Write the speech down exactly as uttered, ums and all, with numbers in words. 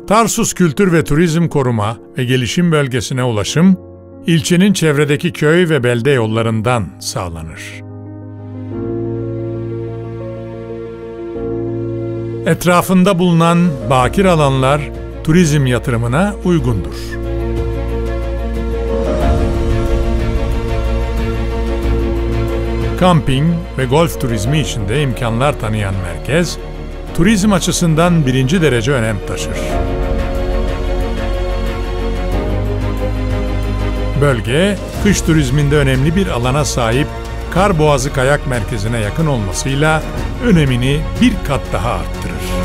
Tarsus Kültür ve Turizm Koruma ve Gelişim Bölgesi'ne ulaşım, ilçenin çevredeki köy ve belde yollarından sağlanır. Etrafında bulunan bakir alanlar turizm yatırımına uygundur. Kamping ve golf turizmi için de imkanlar tanıyan merkez, turizm açısından birinci derece önem taşır. Bölge, kış turizminde önemli bir alana sahip Karboğazı Kayak Merkezi'ne yakın olmasıyla önemini bir kat daha arttırır.